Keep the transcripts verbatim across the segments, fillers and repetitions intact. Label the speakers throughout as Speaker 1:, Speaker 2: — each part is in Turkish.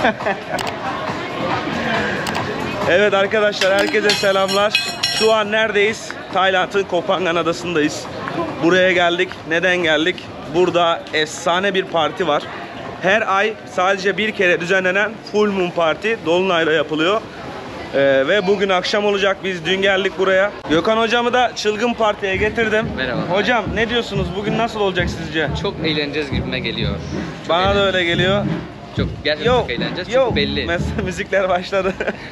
Speaker 1: Evet arkadaşlar, herkese selamlar. Şu an neredeyiz? Tayland'ın Koh Phangan adasındayız. Buraya geldik. Neden geldik? Burada efsane bir parti var. Her ay sadece bir kere düzenlenen Full Moon Party Dolunay'la yapılıyor. Ee, ve bugün akşam olacak. Biz dün geldik buraya. Gökhan hocamı da çılgın partiye getirdim.
Speaker 2: Merhaba.
Speaker 1: Hocam ne diyorsunuz? Bugün nasıl olacak sizce?
Speaker 2: Çok eğleneceğiz gibime geliyor. Çok
Speaker 1: Bana da öyle geliyor.
Speaker 2: Çok gerçekten
Speaker 1: Yo,
Speaker 2: çok eğleneceğiz.
Speaker 1: yo.
Speaker 2: Çok belli.
Speaker 1: Müzikler başladı.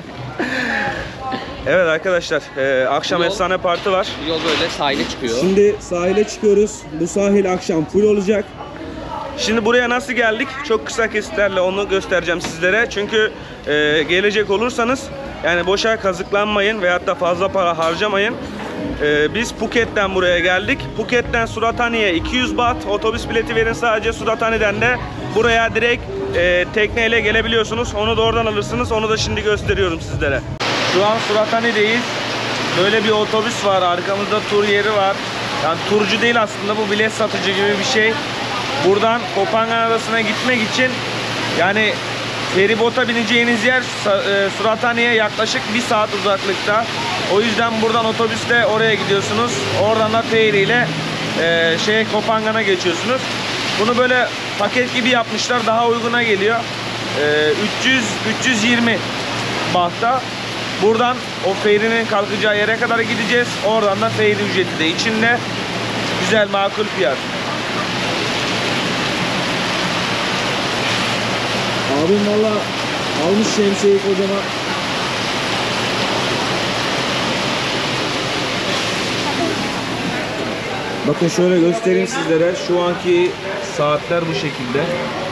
Speaker 1: Evet arkadaşlar, e, akşam
Speaker 2: Yol,
Speaker 1: efsane parti var.
Speaker 2: Yol böyle sahile çıkıyor.
Speaker 1: Şimdi sahile çıkıyoruz. Bu sahil akşam full olacak. Şimdi buraya nasıl geldik? Çok kısa kesitlerle onu göstereceğim sizlere. Çünkü e, gelecek olursanız yani boşa kazıklanmayın veyahut da fazla para harcamayın. E, biz Phuket'ten buraya geldik. Phuket'ten Surathani'ye iki yüz baht otobüs bileti verin sadece. Surathani'den de buraya direkt e, tekneyle gelebiliyorsunuz. Onu da oradan alırsınız. Onu da şimdi gösteriyorum sizlere. Şu an Surathani'deyiz. Böyle bir otobüs var. Arkamızda tur yeri var. Yani turcu değil aslında, bu bilet satıcı gibi bir şey. Buradan Koh Phangan Adası'na gitmek için yani feribota bineceğiniz yer e, Surathani'ye yaklaşık bir saat uzaklıkta. O yüzden buradan otobüsle oraya gidiyorsunuz. Oradan da ferry ile e, şey Koh Phangan'a geçiyorsunuz. Bunu böyle paket gibi yapmışlar. Daha uyguna geliyor. E, üç yüz üç yüz yirmi bahta. Buradan o ferry'nin kalkacağı yere kadar gideceğiz. Oradan da ferry ücreti de içinde. Güzel, makul fiyat.
Speaker 3: Abim valla almış şemsiyeyi kocaman.
Speaker 1: Bakın şöyle göstereyim sizlere. Şu anki saatler bu şekilde.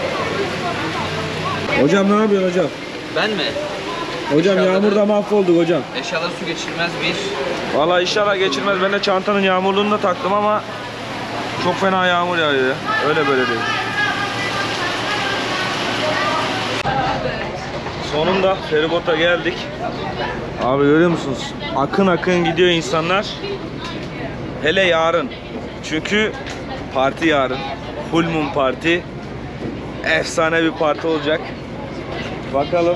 Speaker 3: Hocam ne yapıyorsun hocam?
Speaker 2: Ben mi?
Speaker 3: Hocam
Speaker 2: İnşallah
Speaker 3: yağmurda
Speaker 2: da-
Speaker 3: mahvolduk hocam.
Speaker 2: Eşyaları su geçirmez bir.
Speaker 1: Vallahi inşallah geçirmez. Ben de çantanın yağmurluğunu da taktım ama çok fena yağmur yağıyor ya. Öyle böyle değil. Sonunda feribota geldik. Abi görüyor musunuz? Akın akın gidiyor insanlar. Hele yarın. Çünkü parti yarın. Full Moon Party. Efsane bir parti olacak. Bakalım.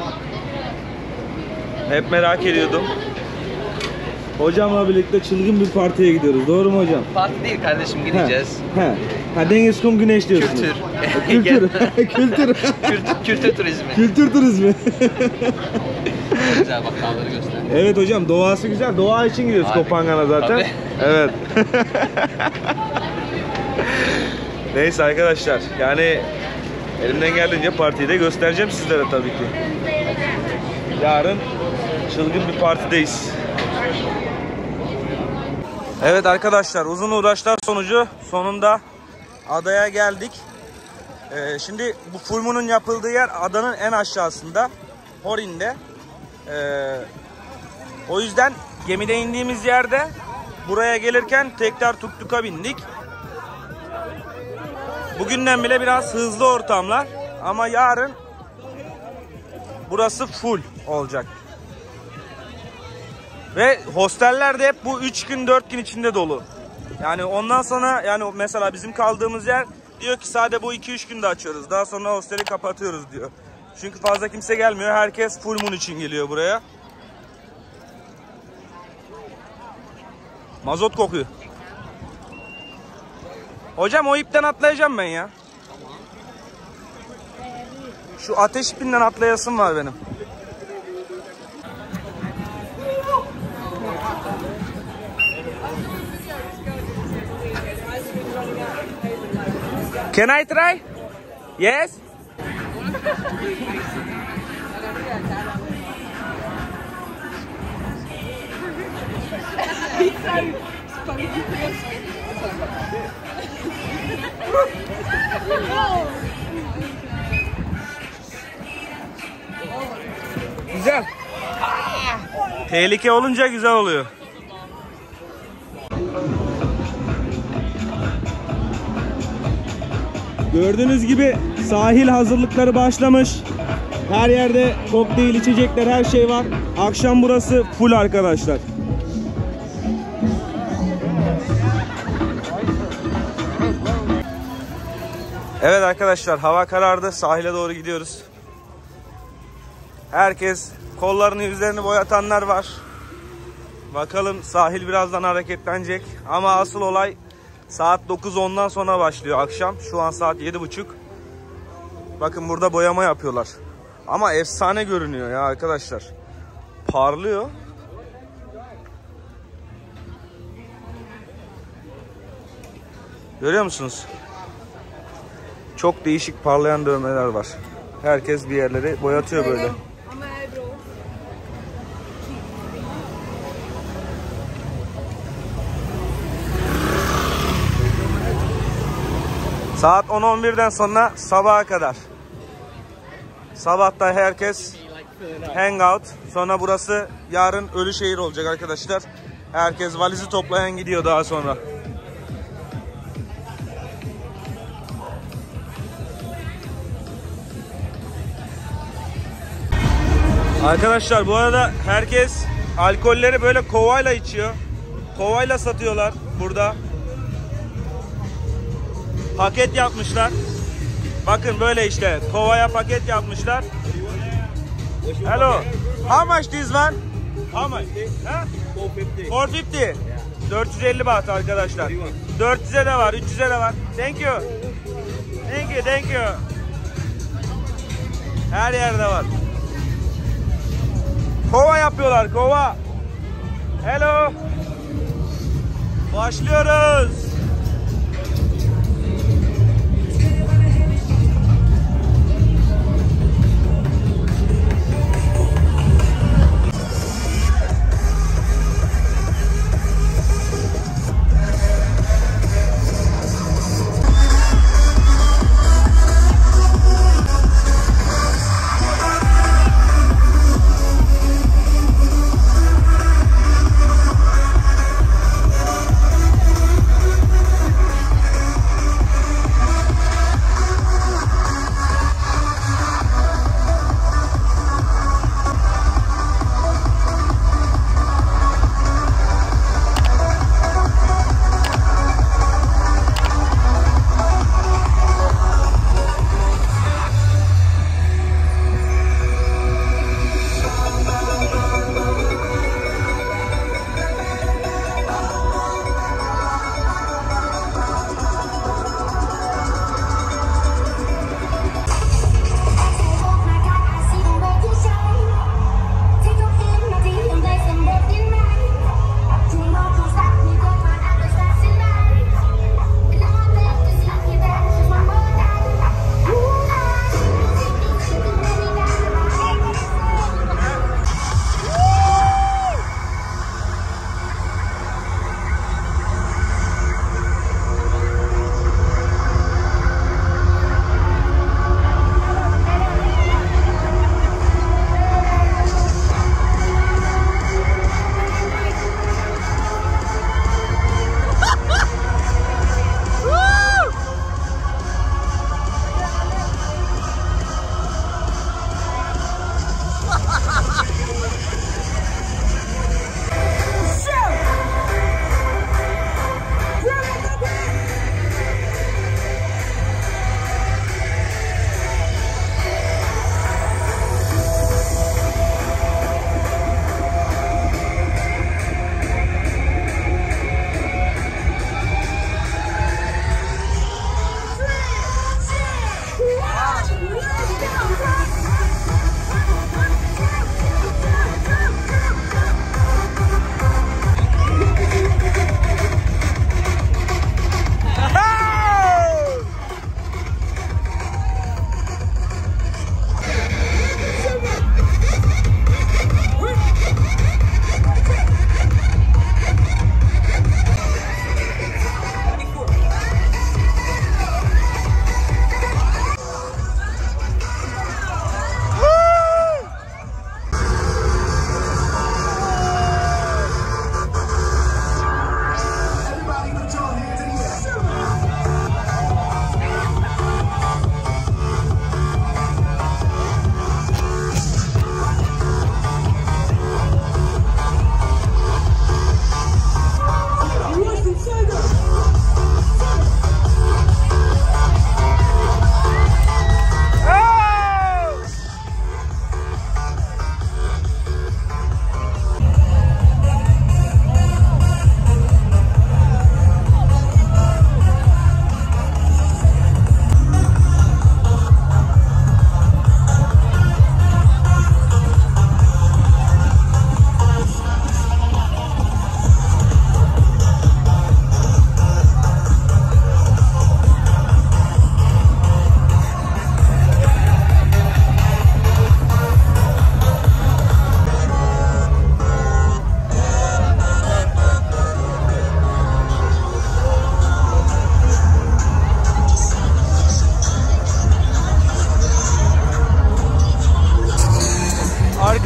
Speaker 1: Hep merak ediyordum.
Speaker 3: Hocamla birlikte çılgın bir partiye gidiyoruz. Doğru mu hocam?
Speaker 2: Parti değil kardeşim, gideceğiz.
Speaker 3: He. Ha, deniz, kum, güneş diyorsunuz.
Speaker 2: Kültür.
Speaker 3: Kültür. Kültür.
Speaker 2: Kültür, kültür turizmi.
Speaker 3: Kültür turizmi.
Speaker 2: Güzel, bak dağları göster.
Speaker 3: Evet hocam, doğası güzel. Doğa için gidiyoruz
Speaker 2: Abi,
Speaker 3: Koh Phangan'a zaten.
Speaker 2: tabii.
Speaker 1: Evet. Neyse arkadaşlar, yani elimden geldiğince partiyi de göstereceğim sizlere tabii ki. Yarın çılgın bir partideyiz. Evet arkadaşlar, uzun uğraşlar sonucu sonunda adaya geldik. Ee, şimdi bu Full Moon'un yapıldığı yer adanın en aşağısında, Horin'de. Ee, o yüzden gemide indiğimiz yerde buraya gelirken tekrar tuktuka bindik. Bugünden bile biraz hızlı ortamlar ama yarın burası full olacak. Ve hosteller de hep bu üç gün dört gün içinde dolu. Yani ondan sonra, yani mesela bizim kaldığımız yer diyor ki sadece bu iki üç günde açıyoruz. Daha sonra hosteli kapatıyoruz diyor. Çünkü fazla kimse gelmiyor. Herkes Full Moon için geliyor buraya. Mazot kokuyor. Hocam o ipten atlayacağım ben ya. Şu ateş ipinden atlayasım var benim. Can I try? Yes. Güzel. Tehlike olunca güzel oluyor.
Speaker 3: Gördüğünüz gibi sahil hazırlıkları başlamış. Her yerde kokteyl, içecekler, her şey var. Akşam burası full arkadaşlar.
Speaker 1: Evet arkadaşlar, hava karardı. Sahile doğru gidiyoruz. Herkes kollarını yüzlerini boyatanlar var. Bakalım sahil birazdan hareketlenecek. Ama asıl olay saat dokuz ondan sonra başlıyor akşam. Şu an saat yedi buçuk. Bakın burada boyama yapıyorlar. Ama efsane görünüyor ya arkadaşlar. Parlıyor. Görüyor musunuz? Çok değişik parlayan dövmeler var. Herkes bir yerleri boyatıyor böyle. Saat on on birden sonra sabaha kadar. Sabahta herkes hangout. Sonra burası yarın Ölüşehir olacak arkadaşlar. Herkes valizi toplayan gidiyor daha sonra. Arkadaşlar bu arada herkes alkolleri böyle kovayla içiyor. Kovayla satıyorlar burada. Paket yapmışlar. Bakın böyle işte kovaya paket yapmışlar. Hello. How much this one? How much? Ha? four fifty. dört yüz elli baht arkadaşlar. dört yüze de var, üç yüze de var. Thank you. Thank you, thank you. Her yerde var. Kova yapıyorlar, kova. Hello. Başlıyoruz.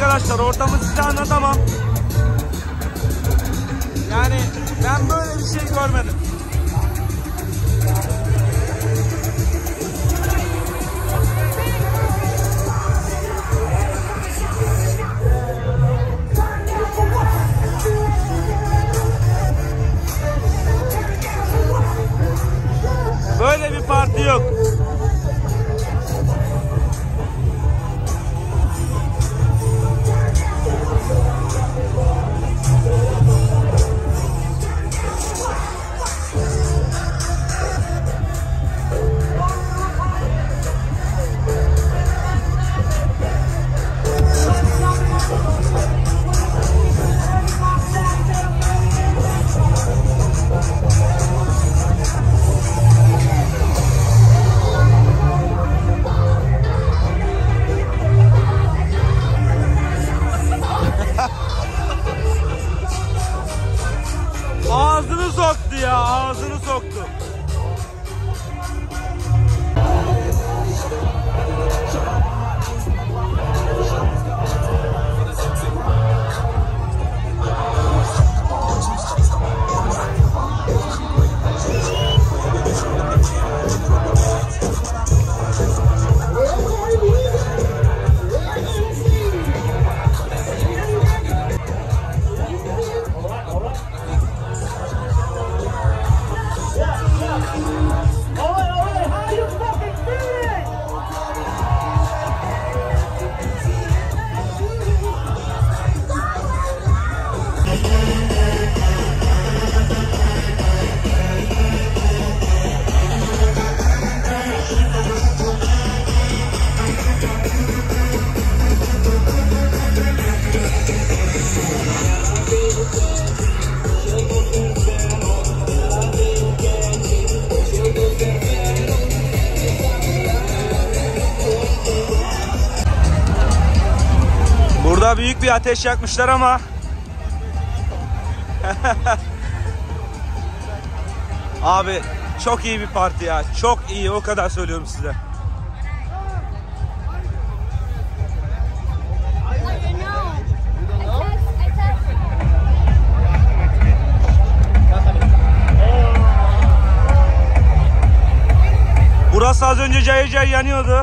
Speaker 3: arkadaşlar, ortamı size anlatamam. Yani ben böyle bir şey görmedim. Böyle bir parti yok. Ağzını soktu ya, ağzını soktu. Burada büyük bir ateş yakmışlar ama abi çok iyi bir parti ya. Çok iyi, o kadar söylüyorum size. Burası az önce cayır cayır yanıyordu.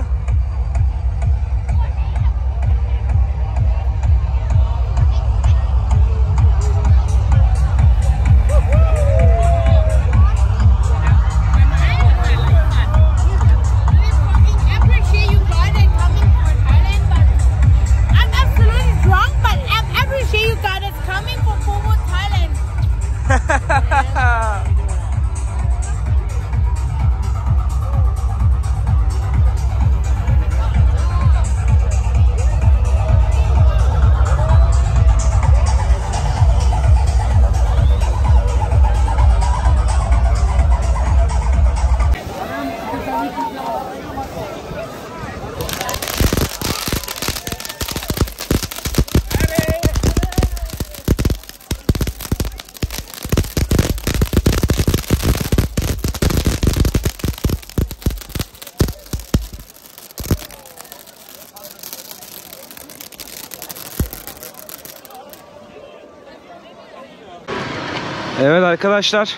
Speaker 3: Evet arkadaşlar,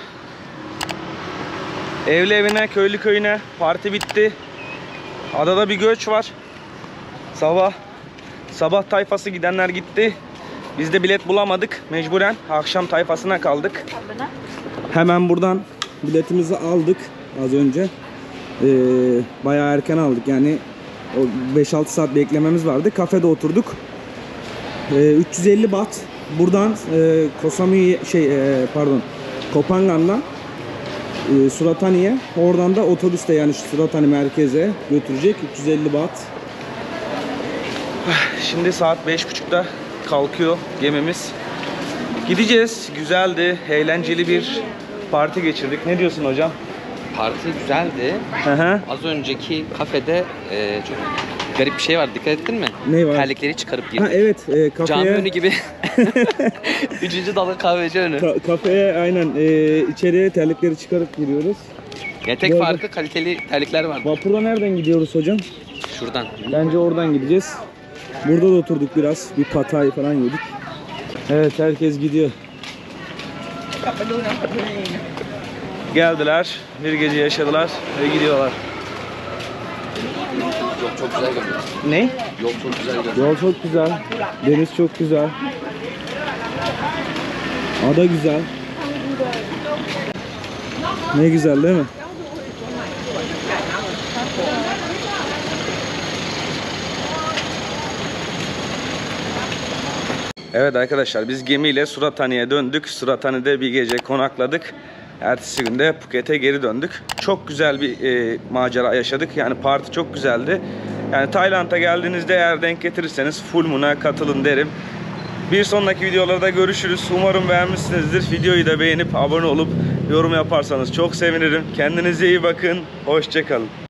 Speaker 3: evli evine, köylü köyüne parti bitti. Adada bir göç var. Sabah sabah tayfası gidenler gitti. Biz de bilet bulamadık. Mecburen akşam tayfasına kaldık. Hemen buradan biletimizi aldık az önce. Ee, bayağı erken aldık. Yani o beş altı saat beklememiz vardı. Kafede oturduk. Ee, üç yüz elli baht. Buradan e, Kosamui şey e, pardon Kopangan'dan e, Suratani'ye, oradan da otobüste, yani Suratani merkeze götürecek. üç yüz elli baht. Şimdi saat beş buçukta kalkıyor gemimiz. Gideceğiz. Güzeldi, eğlenceli bir parti geçirdik. Ne diyorsun hocam?
Speaker 2: Parti güzeldi.
Speaker 3: Hı hı.
Speaker 2: Az önceki kafede e, çok garip bir şey var. Dikkat ettin mi?
Speaker 3: Ne var?
Speaker 2: Terlikleri çıkarıp girdik.
Speaker 3: Ha evet, e, kafeye...
Speaker 2: Cami önü gibi. Üçüncü dalı kahveci önü.
Speaker 3: Ka kafeye aynen e, içeriye terlikleri çıkarıp giriyoruz.
Speaker 2: Ya tek
Speaker 3: Böyle...
Speaker 2: farkı kaliteli terlikler var.
Speaker 3: Vapurda nereden gidiyoruz hocam?
Speaker 2: Şuradan.
Speaker 3: Bence oradan gideceğiz.
Speaker 1: Burada da oturduk biraz. Bir patay falan yedik. Evet, herkes gidiyor. Geldiler, bir gece yaşadılar ve gidiyorlar.
Speaker 2: Yok çok güzel görünüyor.
Speaker 1: Ne?
Speaker 2: Yok çok güzel görünüyor.
Speaker 1: Yol çok güzel. Deniz çok güzel. Ada güzel. Ne güzel değil mi? Evet arkadaşlar, biz gemiyle Surathani'ye döndük. Surathani'de bir gece konakladık. Ertesi günde Phuket'e geri döndük. Çok güzel bir e, macera yaşadık. Yani parti çok güzeldi. Yani Tayland'a geldiğinizde eğer denk getirirseniz Full Moon'a katılın derim. Bir sonraki videolarda görüşürüz. Umarım beğenmişsinizdir. Videoyu da beğenip abone olup yorum yaparsanız çok sevinirim. Kendinize iyi bakın. Hoşça kalın.